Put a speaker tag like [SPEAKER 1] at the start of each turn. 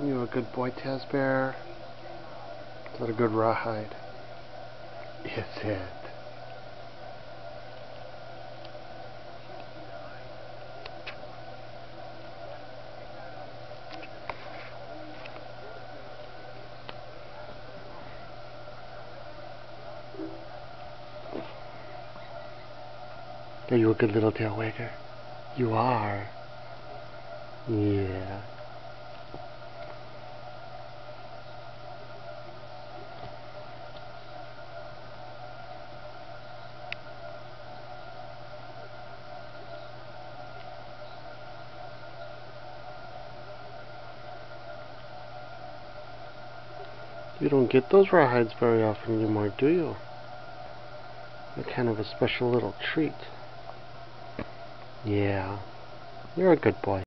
[SPEAKER 1] You a good boy, Tazbear? Is that a good rawhide? Is it? Are you a good little tail wagger? You are. Yeah. You don't get those rawhides very often anymore, do you? They're kind of a special little treat. Yeah. You're a good boy.